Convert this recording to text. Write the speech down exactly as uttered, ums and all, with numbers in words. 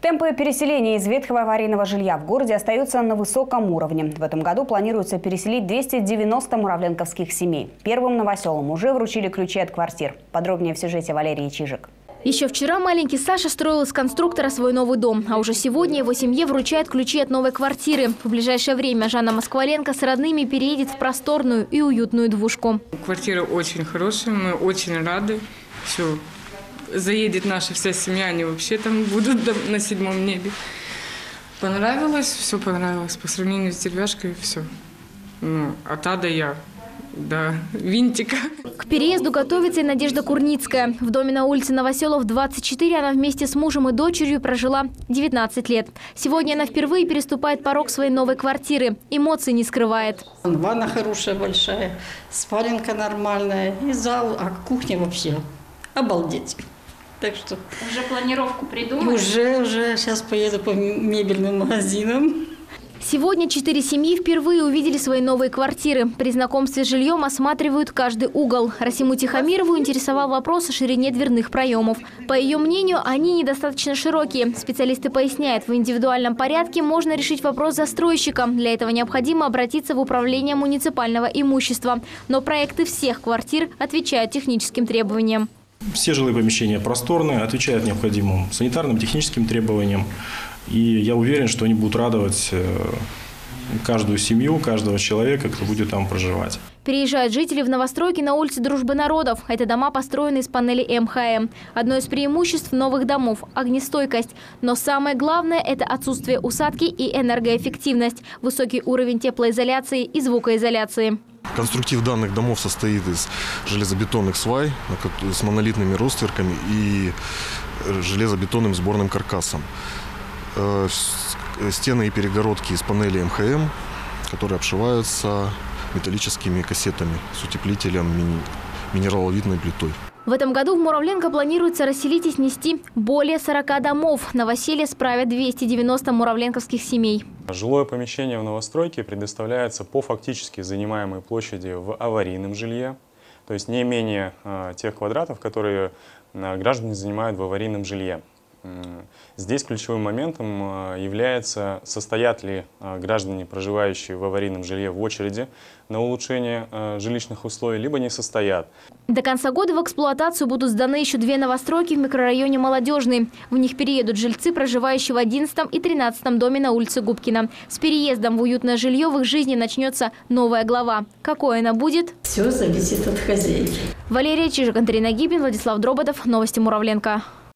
Темпы переселения из ветхого аварийного жилья в городе остаются на высоком уровне. В этом году планируется переселить двести девяносто муравленковских семей. Первым новоселам уже вручили ключи от квартир. Подробнее в сюжете Валерии Чижик. Еще вчера маленький Саша строил из конструктора свой новый дом, а уже сегодня его семье вручают ключи от новой квартиры. В ближайшее время Жанна Москваленко с родными переедет в просторную и уютную двушку. Квартира очень хорошая, мы очень рады. Все, заедет наша вся семья, они вообще там будут на седьмом небе. Понравилось, все понравилось. По сравнению с деревяшкой все. Ну, от А до Я. Да, винтика. К переезду готовится и Надежда Курницкая. В доме на улице Новоселов, двадцать четыре, она вместе с мужем и дочерью прожила девятнадцать лет. Сегодня она впервые переступает порог своей новой квартиры. Эмоций не скрывает. Ванна хорошая, большая, спаленка нормальная и зал, а кухня вообще обалдеть. Так что уже планировку придумали? Уже, уже. Сейчас поеду по мебельным магазинам. Сегодня четыре семьи впервые увидели свои новые квартиры. При знакомстве с жильем осматривают каждый угол. Расиму Тихомирову интересовал вопрос о ширине дверных проемов. По ее мнению, они недостаточно широкие. Специалисты поясняют, в индивидуальном порядке можно решить вопрос застройщика. Для этого необходимо обратиться в управление муниципального имущества. Но проекты всех квартир отвечают техническим требованиям. Все жилые помещения просторные, отвечают необходимым санитарным, техническим требованиям. И я уверен, что они будут радовать каждую семью, каждого человека, кто будет там проживать. Переезжают жители в новостройки на улице Дружбы народов. Это дома, построены из панелей эм ха эм. Одно из преимуществ новых домов – огнестойкость. Но самое главное – это отсутствие усадки и энергоэффективность, высокий уровень теплоизоляции и звукоизоляции. Конструктив данных домов состоит из железобетонных свай с монолитными ростверками и железобетонным сборным каркасом. Стены и перегородки из панели эм ха эм, которые обшиваются металлическими кассетами с утеплителем минераловидной плитой. В этом году в Муравленко планируется расселить и снести более сорока домов. Новоселье справят двести девяносто муравленковских семей. Жилое помещение в новостройке предоставляется по фактически занимаемой площади в аварийном жилье, то есть не менее э, тех квадратов, которые э, граждане занимают в аварийном жилье. Здесь ключевым моментом является, состоят ли граждане, проживающие в аварийном жилье, в очереди на улучшение жилищных условий, либо не состоят. До конца года в эксплуатацию будут сданы еще две новостройки в микрорайоне Молодежный. В них переедут жильцы, проживающие в одиннадцатом и тринадцатом доме на улице Губкина. С переездом в уютное жилье в их жизни начнется новая глава. Какой она будет? Все зависит от хозяйки. Валерия Чижик, Андрей Нагибин, Владислав Дроботов. Новости Муравленко.